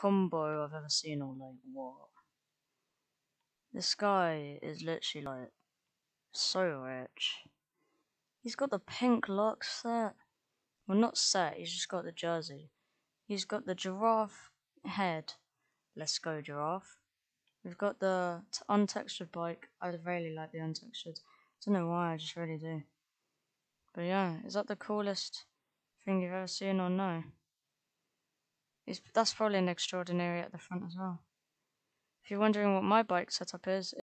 combo I've ever seen, or like what? This guy is literally like so rich. He's got the pink locks set. Well, not set, he's just got the jersey. He's got the giraffe head. Let's go, giraffe. We've got the untextured bike. I really like the untextured. I don't know why, I just really do. But yeah, is that the coolest thing you've ever seen or no? That's probably an extraordinary at the front as well. If you're wondering what my bike setup is,